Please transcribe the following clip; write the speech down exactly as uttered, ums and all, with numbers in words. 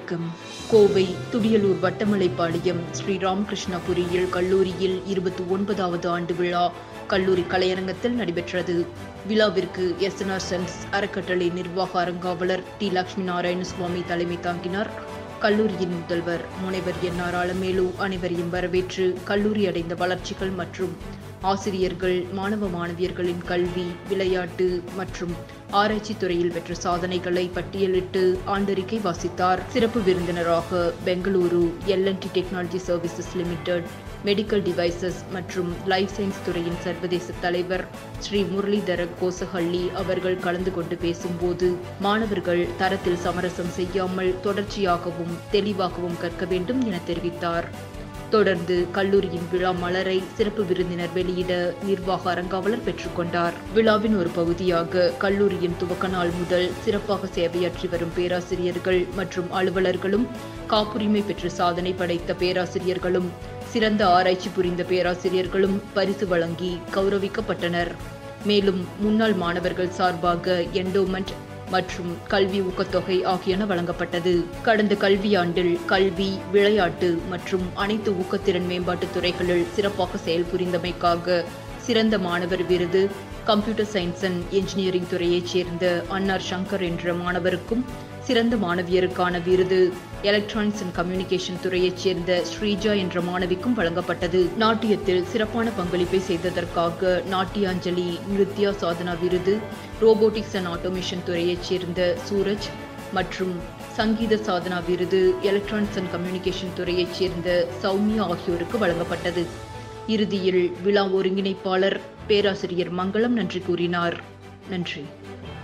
வணக்கம். கோவை துடியலூர் வட்டமலைப்பாளையம் ஸ்ரீ ராமகிருஷ்ணா பொறியியல் கல்லூரியில் இருபத்தி ஒன்பதாவது ஆண்டு விழா கல்லூரி கலையரங்கத்தில் நடைபெற்றது. விழாவிற்கு எஸ் என் ஆர் சன்ஸ் அறக்கட்டளை நிர்வாக அரங்காவலர் டி லட்சுமி நாராயணசுவாமி தலைமை தாங்கினார். கல்லூரியின் முதல்வர் முனைவர் என் ஆர் ஆலமேலு அனைவரையும் வரவேற்று கல்லூரி அடைந்த வளர்ச்சிகள் மற்றும் ஆசிரியர்கள், மாணவ மாணவியர்களின் கல்வி, விளையாட்டு மற்றும் ஆராய்ச்சி துறையில் பெற்ற சாதனைகளை பட்டியலிட்டு ஆண்டறிக்கை வாசித்தார். சிறப்பு விருந்தினராக Bengaluru L and T technology services limited, medical devices மற்றும் லைஃப் சயின்ஸ் துறையின் சர்வதேச தலைவர் ஸ்ரீ முரளிதர கோசஹள்ளி அவர்கள் கலந்து கொண்டு பேசும்போது, மாணவர்கள் தரத்தில் சமரசம் செய்யாமல் தொடர்ச்சியாகவும் தெளிவாகவும் கற்க வேண்டும் என தெரிவித்தார். தொடர்ந்து கல்லூரியின் விழா மலரை சிறப்பு விருந்தினர் வெளியிட நிர்வாக அரங்காவலர் பெற்றுக்கொண்டார். விழாவின் ஒரு பகுதியாக கல்லூரியின் துவக்க நாள் முதல் சிறப்பாக சேவையாற்றி வரும் பேராசிரியர்கள் மற்றும் அலுவலர்களும், காப்புரிமை பெற்று சாதனை படைத்த பேராசிரியர்களும், சிறந்த ஆராய்ச்சி புரிந்த பேராசிரியர்களும் பரிசு வழங்கி கௌரவிக்கப்பட்டனர். மேலும் முன்னாள் மாணவர்கள் சார்பாக என்டோமெண்ட் மற்றும் கல்வி ஊக்கத்தொகை ஆகியன வழங்கப்பட்டது. கடந்த கல்வியாண்டில் கல்வி, விளையாட்டு மற்றும் அனைத்து ஊக்கத்திறன் மேம்பாட்டு துறைகளில் சிறப்பாக செயல்புரிந்தமைக்காக சிறந்த மாணவர் விருது கம்ப்யூட்டர் சயின்ஸ் அண்ட் என்ஜினியரிங் துறையைச் சேர்ந்த அன்னார் சங்கர் என்ற மாணவருக்கும், சிறந்த மாணவியருக்கான விருது எலக்ட்ரானிக்ஸ் அண்ட் கம்யூனிகேஷன் துறையைச் சேர்ந்த ஸ்ரீஜா என்ற மாணவிக்கும் வழங்கப்பட்டது. நாட்டியத்தில் சிறப்பான பங்களிப்பை செய்ததற்காக நாட்டியாஞ்சலி நிருத்யா சாதனா விருது ரோபோட்டிக்ஸ் அண்ட் ஆட்டோமேஷன் துறையைச் சேர்ந்த சூரஜ் மற்றும் சங்கீத சாதனா விருது எலக்ட்ரானிக்ஸ் அண்ட் கம்யூனிகேஷன் துறையைச் சேர்ந்த சௌமியா ஆகியோருக்கு வழங்கப்பட்டது. இறுதியில் விழா ஒருங்கிணைப்பாளர் பேராசிரியர் மங்களம் நன்றி கூறினார். நன்றி.